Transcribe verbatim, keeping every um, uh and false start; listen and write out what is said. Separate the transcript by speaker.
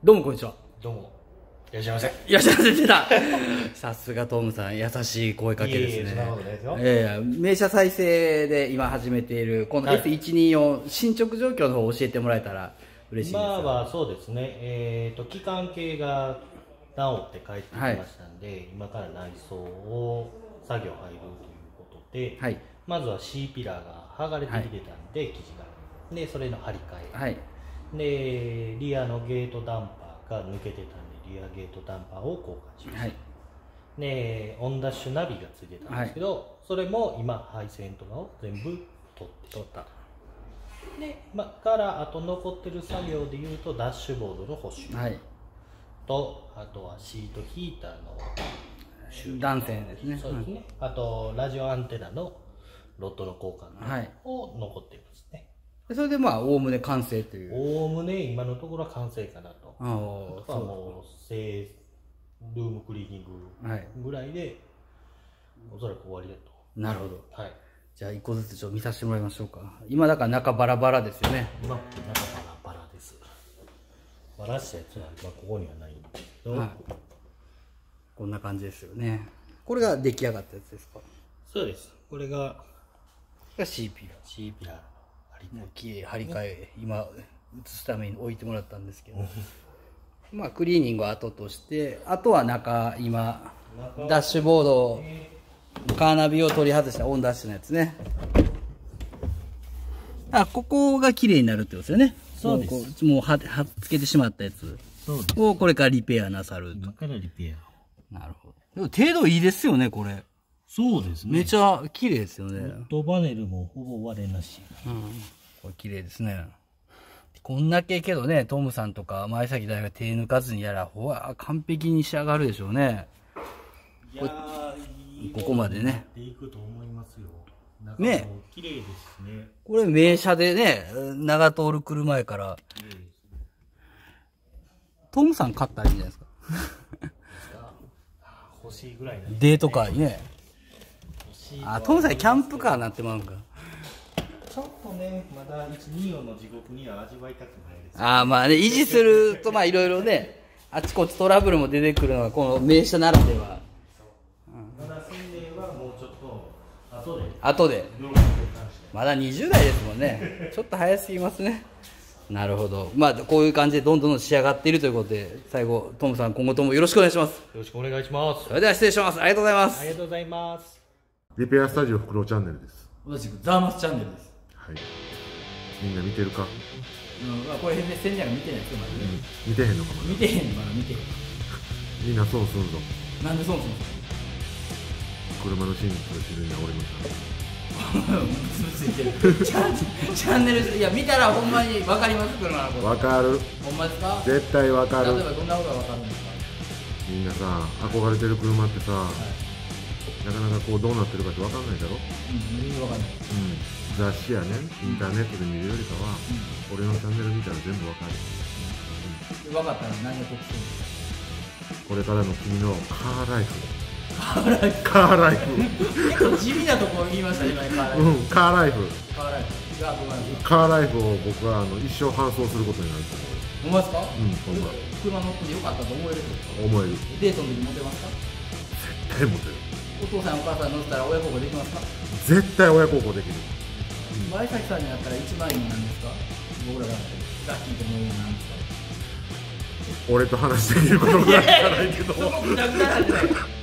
Speaker 1: どうもこんにちは。
Speaker 2: どうも。いらっしゃいませ。
Speaker 1: いらっしゃいませ。出た。さすがトムさん、優しい声かけですね。
Speaker 2: いえいえ、そんなことないですよ。
Speaker 1: いやいや、名車再生で今始めている、この エスひゃくにじゅうよん、進捗状況の方を教えてもらえたら嬉しいです。
Speaker 2: 今はそうですね、えっと、期間系が治って帰ってきましたんで、はい、今から内装を作業入るということで、はい、まずは C ピラーが剥がれてきてたんで、はい、生地が。で、それの張り替え。はい、で、リアのゲートダンパーが抜けてたんで、リアゲートダンパーを交換しました。はい、で、オンダッシュナビがついてたんですけど、はい、それも今、配線とかを全部取って取った。で、まあ、からあと残ってる作業でいうと、ダッシュボードの補修、はい、と、あとはシートヒーターの
Speaker 1: 断線ですね。
Speaker 2: そうですね。うん、あと、ラジオアンテナのロッドの交換を残っていますね。
Speaker 1: はい、それでまあ、おおむね完成という。
Speaker 2: おおむね今のところは完成かなと。あとはもう、正ルームクリーニングぐらいで、はい、おそらく終わりだと。
Speaker 1: なるほど。はい。じゃあ、一個ずつちょっと見させてもらいましょうか。今だから中バラバラですよね。
Speaker 2: 今、中バラバラです。バラしたやつは、まあ、ここにはないんですけど、はい、
Speaker 1: こんな感じですよね。これが出来上がったやつですか？
Speaker 2: そうです。これが、
Speaker 1: が C ピラー。
Speaker 2: C ピラー。
Speaker 1: きれい張り替え、今映すために置いてもらったんですけどまあクリーニングは後として、あとは中、今ダッシュボード、カーナビを取り外したオンダッシュのやつね。あ、ここが綺麗になるってことですよね。
Speaker 2: そうです。
Speaker 1: もうははっつけてしまったやつをこれからリペアなさると。
Speaker 2: 今からリペ
Speaker 1: ア。なるほど。でも程度いいですよね、これ。
Speaker 2: そうですね。
Speaker 1: めちゃ綺麗ですよね。
Speaker 2: フットパネルもほぼ割れなし。
Speaker 1: うん。これ綺麗ですね。こんだけけどね、トムさんとか前崎大が手抜かずにやら、ほわ、完璧に仕上がるでしょうね。
Speaker 2: いやー、
Speaker 1: ここまでね。
Speaker 2: いくと思いますよ。
Speaker 1: ね。
Speaker 2: 綺麗ですね。
Speaker 1: これ名車でね、長通来る前から。トムさん買ったらいいんじゃないですか。
Speaker 2: 欲しいぐらいね。
Speaker 1: デートカーにね。あ、トムさんキャンプカーになってまうんか。
Speaker 2: ちょっとね、まだいちにじゅうよんの地獄には味わいたくないです、ね。
Speaker 1: ああ、まあね、維持すると、まあいろいろね、あちこちトラブルも出てくるのが、この名車ならでは。
Speaker 2: まだ宣伝はもうちょっと、後で。
Speaker 1: 後で。まだにじゅう代ですもんね。ちょっと早すぎますね。なるほど。まあ、こういう感じでどんどん仕上がっているということで、最後、トムさん、今後ともよろしくお願いします。よ
Speaker 2: ろしくお願いします。
Speaker 1: それでは失礼します。ありがとうございます。
Speaker 2: ありがとうございます。
Speaker 3: リペアスタジオフクロウチャンネルです。
Speaker 1: 同じくザーマスチャンネルです。
Speaker 3: はい。みんな見てるか？
Speaker 1: うん、これ宣伝が見てないですよ、まだね。
Speaker 3: 見てへんのかも。
Speaker 1: 見てへんのかな、見てへん。
Speaker 3: みんな損すんぞ。
Speaker 1: なんで損すんの？
Speaker 3: 車のシーンと知るには俺の
Speaker 1: ついてる。チャンネル、いや、見たらほんまに分かります、車のこと。
Speaker 3: 分かる。
Speaker 1: ほんまですか？
Speaker 3: 絶対分かる。
Speaker 1: 例えばどんなことが分かるんですか？
Speaker 3: みんなさ、憧れてる車ってさ、はい、なかなかこうどうなってるかって分かんないだろ？
Speaker 1: うん、分かんない。
Speaker 3: うん。雑誌やね、インターネットで見るよりかは、うん、俺のチャンネル見たら全部分かる。
Speaker 1: うん、分かったら何が特徴ですか？
Speaker 3: これからの君のカーライフ。
Speaker 1: カーライフ。
Speaker 3: カーライフ。
Speaker 1: 結構地味なところ言いましたね、今カーライフ。
Speaker 3: うん、カーライフ。
Speaker 1: カーライフ。が僕は
Speaker 3: カーライフを僕はあの一生搬送することになると
Speaker 1: 思う。思いますか？うん、
Speaker 3: ほんま。
Speaker 1: 車乗ってよかったと思える。
Speaker 3: 思える。
Speaker 1: デートの時モテますか？
Speaker 3: 絶対モテる。
Speaker 1: お父さんお母さん乗ったら親孝行できますか？
Speaker 3: 絶対親孝行できる。
Speaker 1: 前崎さんになったら一番いいのなんですか？僕らがラッキーと思うのなんですか？
Speaker 3: 俺と話できることぐらいじゃないけど。
Speaker 1: そこグダグダなんじゃない。